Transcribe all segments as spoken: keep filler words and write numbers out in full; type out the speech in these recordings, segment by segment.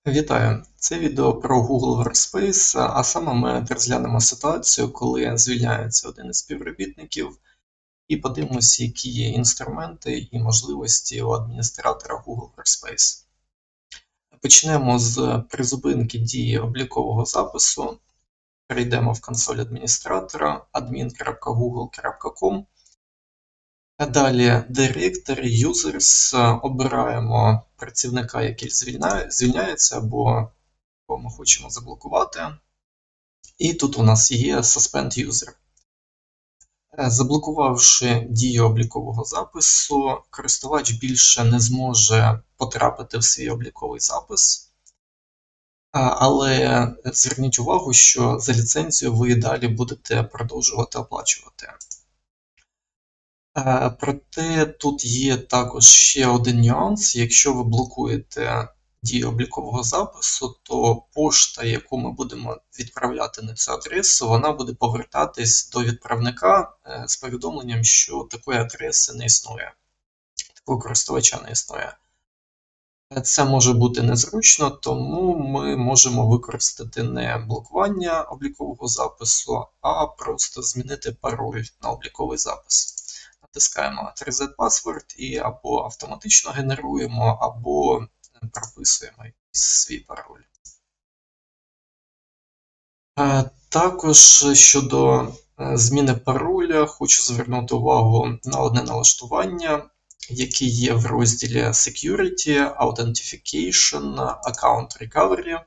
Вітаю! Це відео про Google Workspace, а саме ми розглянемо ситуацію, коли звільняється один із співробітників, і подивимося, які є інструменти і можливості у адміністратора Google Workspace. Почнемо з призупинки дії облікового запису. Перейдемо в консоль адміністратора admin крапка google крапка com. Далі Directory, Users, обираємо працівника, який звільняється, або ми хочемо заблокувати. І тут у нас є Suspend User. Заблокувавши дію облікового запису, користувач більше не зможе потрапити в свій обліковий запис. Але зверніть увагу, що за ліцензію ви далі будете продовжувати оплачувати. Проте тут є також ще один нюанс. Якщо ви блокуєте дію облікового запису, то пошта, яку ми будемо відправляти на цю адресу, вона буде повертатись до відправника з повідомленням, що такої адреси не існує, такого користувача не існує. Це може бути незручно, тому ми можемо використати не блокування облікового запису, а просто змінити пароль на обліковий запис. Натискаємо Reset Password і або автоматично генеруємо, або прописуємо свій пароль. Також щодо зміни пароля, хочу звернути увагу на одне налаштування, яке є в розділі Security, Authentication, Account Recovery.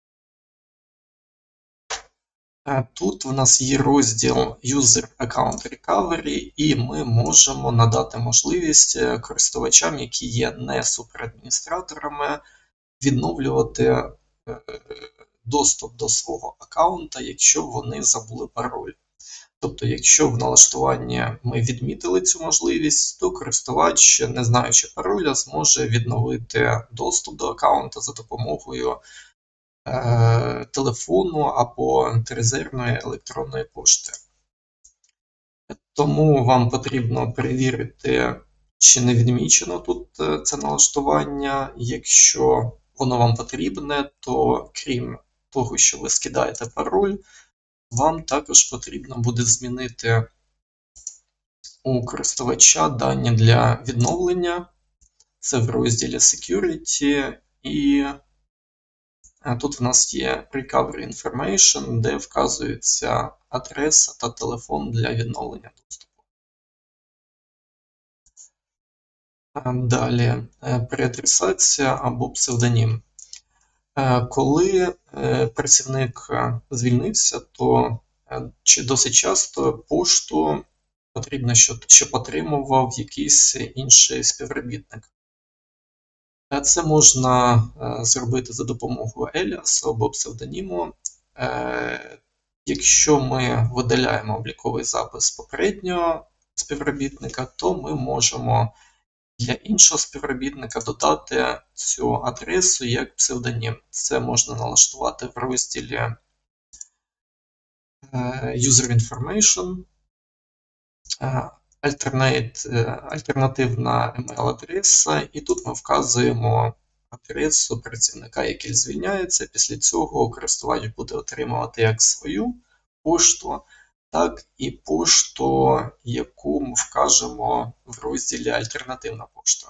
Тут в нас є розділ User Account Recovery, і ми можемо надати можливість користувачам, які є не суперадміністраторами, відновлювати доступ до свого аккаунта, якщо вони забули пароль. Тобто, якщо в налаштуванні ми відмітили цю можливість, то користувач, не знаючи пароля, зможе відновити доступ до аккаунта за допомогою е, телефону або резервної електронної пошти. Тому вам потрібно перевірити, чи не відмічено тут це налаштування. Якщо воно вам потрібне, то крім того, що ви скидаєте пароль, вам також потрібно буде змінити у користувача дані для відновлення. Це в розділі Security, і тут в нас є Recovery Information, де вказується адреса та телефон для відновлення доступу. Далі переадресація або псевдонім. Коли працівник звільнився, то досить часто пошту потрібно, щоб отримував якийсь інший співробітник. Це можна зробити за допомогою еліасу або псевдоніму. Якщо ми видаляємо обліковий запис попереднього співробітника, то ми можемо для іншого співробітника додати цю адресу як псевдонім. Це можна налаштувати в розділі User Information, альтернативна емейл-адреса, і тут ми вказуємо адресу працівника, який звільняється. Після цього користувач буде отримувати як свою пошту, так і пошту, яку ми вкажемо в розділі Альтернативна пошта.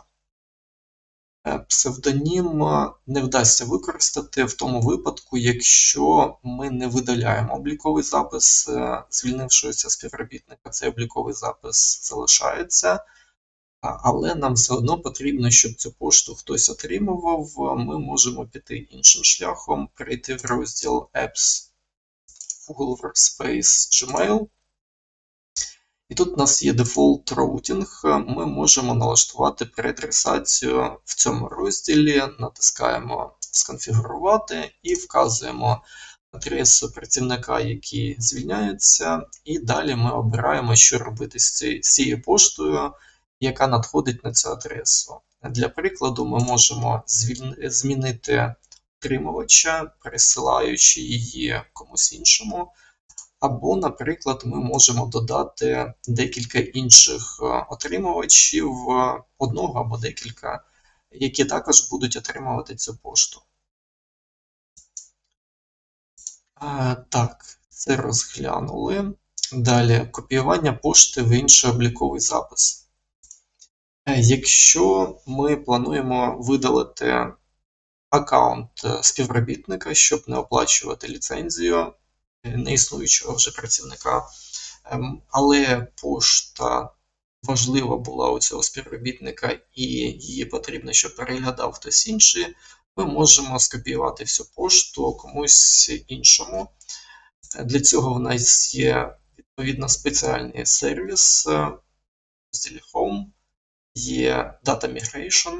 Псевдонім не вдасться використати в тому випадку, якщо ми не видаляємо обліковий запис звільнившогося співробітника. Цей обліковий запис залишається, але нам все одно потрібно, щоб цю пошту хтось отримував. Ми можемо піти іншим шляхом, перейти в розділ Apps Google Workspace Gmail. І тут у нас є Default Routing. Ми можемо налаштувати переадресацію в цьому розділі, натискаємо «Сконфігурувати» і вказуємо адресу працівника, який звільняється. І далі ми обираємо, що робити з цією поштою, яка надходить на цю адресу. Для прикладу, ми можемо змінити отримувача, пересилаючи її комусь іншому. Або, наприклад, ми можемо додати декілька інших отримувачів, одного або декілька, які також будуть отримувати цю пошту. Так, це розглянули. Далі копіювання пошти в інший обліковий запис. Якщо ми плануємо видалити аккаунт співробітника, щоб не оплачувати ліцензію неіснуючого вже працівника, але пошта важлива була у цього співробітника і її потрібно, щоб переглядав хтось інший, ми можемо скопіювати всю пошту комусь іншому. Для цього в нас є відповідно спеціальний сервіс в розділі Home, є Data Migration.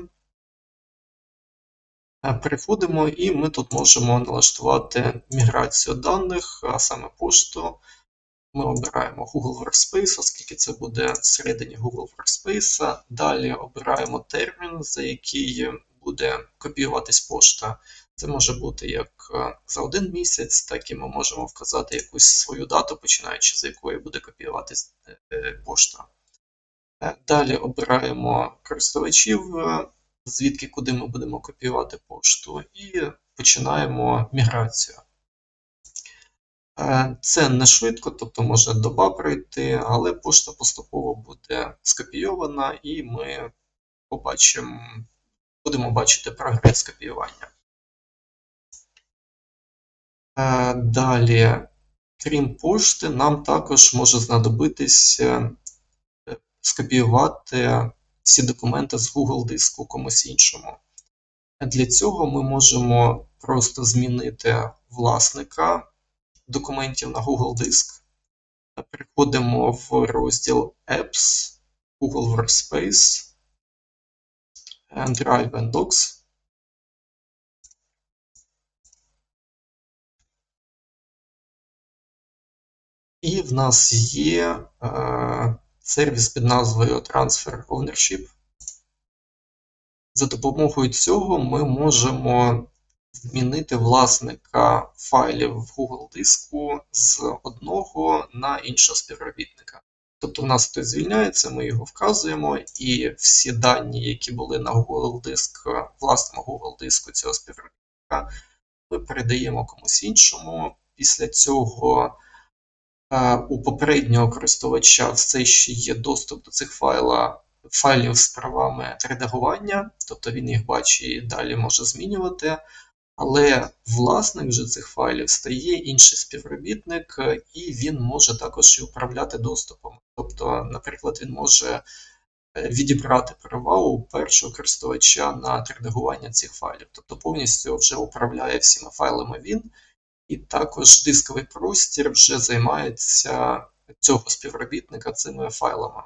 Переходимо і ми тут можемо налаштувати міграцію даних, а саме пошту. Ми обираємо Google Workspace, оскільки це буде всередині Google Workspace. Далі обираємо термін, за який буде копіюватись пошта. Це може бути як за один місяць, так і ми можемо вказати якусь свою дату, починаючи з якої буде копіюватись пошта. Далі обираємо користувачів, звідки куди ми будемо копіювати пошту, і починаємо міграцію. Це не швидко, тобто може доба пройти, але пошта поступово буде скопійована і ми побачимо, будемо бачити прогрес копіювання. Далі, крім пошти, нам також може знадобитись скопіювати всі документи з Google диску комусь іншому. Для цього ми можемо просто змінити власника документів на Google диск. Переходимо в розділ Apps, Google Workspace, Drive and Docs. І в нас є е, сервіс під назвою Transfer Ownership. За допомогою цього ми можемо змінити власника файлів в Google диску з одного на іншого співробітника. Тобто в нас хтось звільняється, ми його вказуємо, і всі дані, які були на Google диск, власному Google диску цього співробітника, ми передаємо комусь іншому. Після цього у попереднього користувача все ще є доступ до цих файла, файлів з правами редагування, тобто він їх бачить і далі може змінювати. Але власник вже цих файлів стає інший співробітник, і він може також і управляти доступом. Тобто, наприклад, він може відібрати права у першого користувача на редагування цих файлів. Тобто повністю вже управляє всіма файлами він, і також дисковий простір вже займається цього співробітника цими файлами.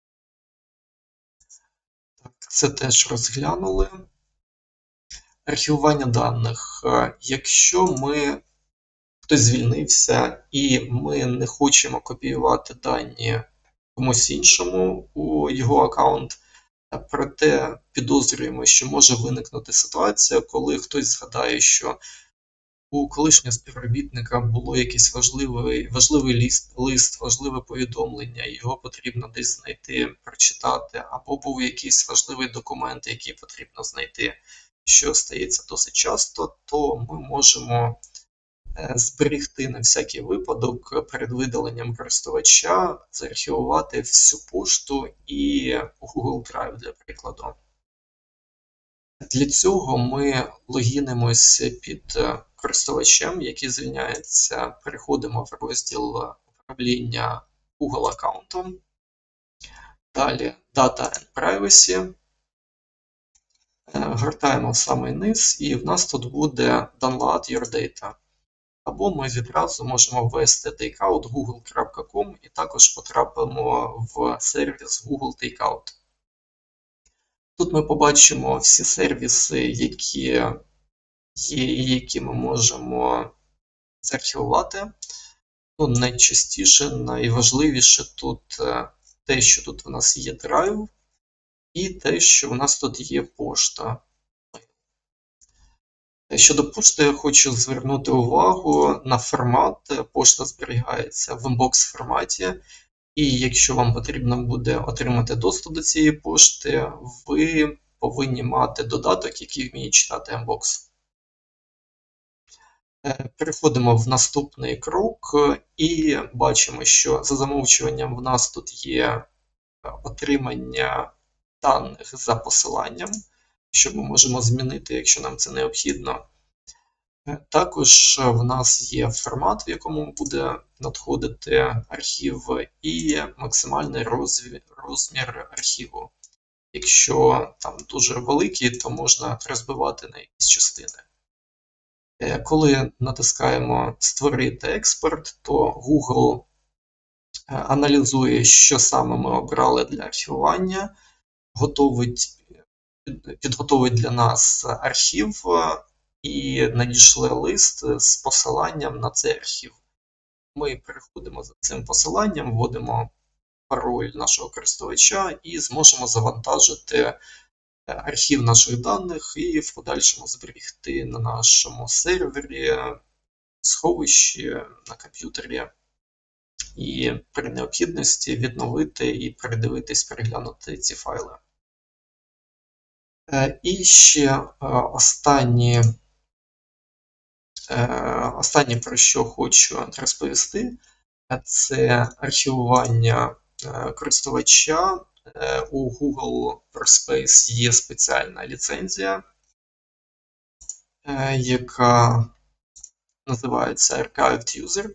Так, це теж розглянули. Архівування даних. Якщо ми хтось звільнився і ми не хочемо копіювати дані комусь іншому у його аккаунт, проте підозрюємо, що може виникнути ситуація, коли хтось згадає, що у колишнього співробітника було якийсь важливий, важливий лист, лист, важливе повідомлення, його потрібно десь знайти, прочитати, або був якийсь важливий документ, який потрібно знайти, що стається досить часто, то ми можемо зберегти на всякий випадок перед видаленням користувача, заархівувати всю пошту і Google Drive, для прикладу. Для цього ми логінимося під користувачем, який звільняється, переходимо в розділ управління Google аккаунтом. Далі Data and Privacy. Гортаємо в самий низ, і в нас тут буде Download Your Data. Або ми відразу можемо ввести takeout google крапка com і також потрапимо в сервіс Google Takeout. Тут ми побачимо всі сервіси, які є і які ми можемо заархівувати. Ну, найчастіше, найважливіше тут те, що тут у нас є драйв, і те, що у нас тут є пошта. Щодо пошти, я хочу звернути увагу на формат. Пошта зберігається в інбокс форматі, і якщо вам потрібно буде отримати доступ до цієї пошти, ви повинні мати додаток, який вміє читати інбокс. Переходимо в наступний крок і бачимо, що за замовчуванням в нас тут є отримання даних за посиланням, що ми можемо змінити, якщо нам це необхідно. Також в нас є формат, в якому буде надходити архів, і максимальний розмір архіву. Якщо там дуже великий, то можна розбивати на якісь частини. Коли натискаємо «Створити експорт», то Google аналізує, що саме ми обрали для архівування, готовить, підготовить для нас архів і надішле лист з посиланням на цей архів. Ми переходимо за цим посиланням, вводимо пароль нашого користувача і зможемо завантажити архів наших даних і в подальшому зберегти на нашому сервері, сховищі, на комп'ютері. І при необхідності відновити і передивитись, переглянути ці файли. І ще останні, останнє, про що хочу розповісти, це архівування користувача. У Google Workspace є спеціальна ліцензія, яка називається Archived User.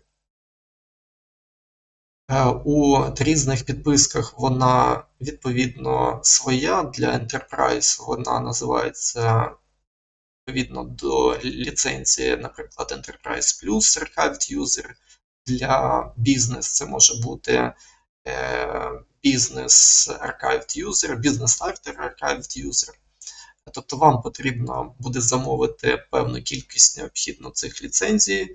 У різних підписках вона відповідно своя. Для Enterprise вона називається відповідно до ліцензії, наприклад, Enterprise Plus Archived User. Для бізнес це може бути Business Archived User, Business Starter Archived User. Тобто вам потрібно буде замовити певну кількість необхідно цих ліцензій,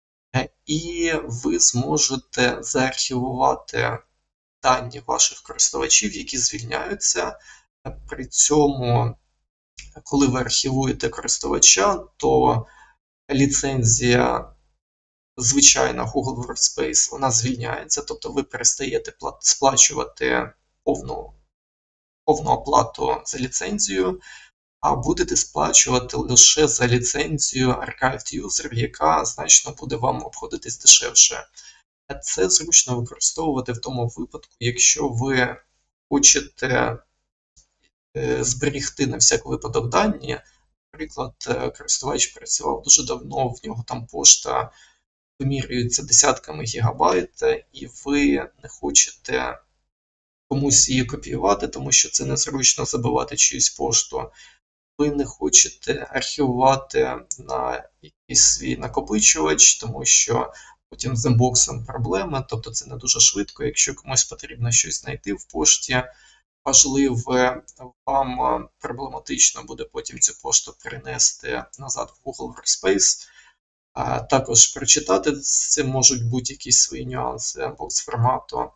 і ви зможете заархівувати дані ваших користувачів, які звільняються. При цьому, коли ви архівуєте користувача, то ліцензія звичайна Google Workspace, вона звільняється, тобто ви перестаєте сплачувати повну, повну оплату за ліцензію, а будете сплачувати лише за ліцензію Archived User, яка значно буде вам обходитись дешевше. Це зручно використовувати в тому випадку, якщо ви хочете зберігти на всяк випадок дані. Наприклад, користувач працював дуже давно, в нього там пошта вимірюється десятками гігабайт, і ви не хочете комусь її копіювати, тому що це незручно забивати чиюсь пошту. Ви не хочете архівувати на якийсь свій накопичувач, тому що потім з інбоксом проблеми, тобто це не дуже швидко. Якщо комусь потрібно щось знайти в пошті важливе, вам проблематично буде потім цю пошту перенести назад в Google Workspace. А також прочитати з цим можуть бути якісь свої нюанси інбокс формату.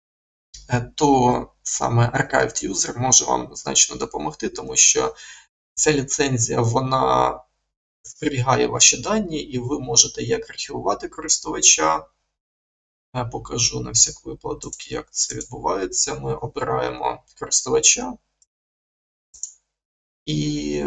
То саме Archived User може вам значно допомогти, тому що ця ліцензія, вона зберігає ваші дані, і ви можете як архівувати користувача. Я покажу на всяк випадок, як це відбувається. Ми обираємо користувача і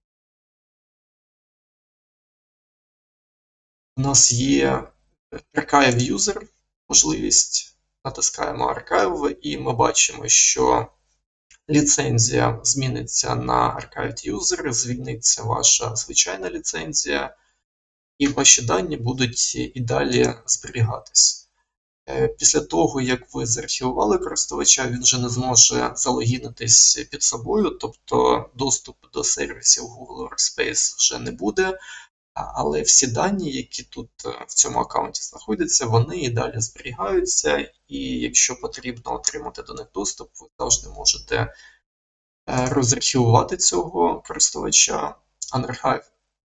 у нас є Archive User можливість. Натискаємо Archive, і ми бачимо, що ліцензія зміниться на Archived User, звільниться ваша звичайна ліцензія, і ваші дані будуть і далі зберігатись. Після того, як ви заархівували користувача, він вже не зможе залогінитись під собою, тобто доступ до сервісів Google Workspace вже не буде, але всі дані, які тут в цьому аккаунті знаходяться, вони і далі зберігаються, і якщо потрібно отримати до них доступ, ви завжди можете розархівувати цього користувача Unarchive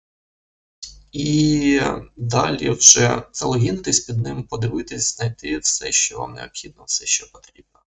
і далі вже залогінитись під ним, подивитись, знайти все, що вам необхідно, все, що потрібно.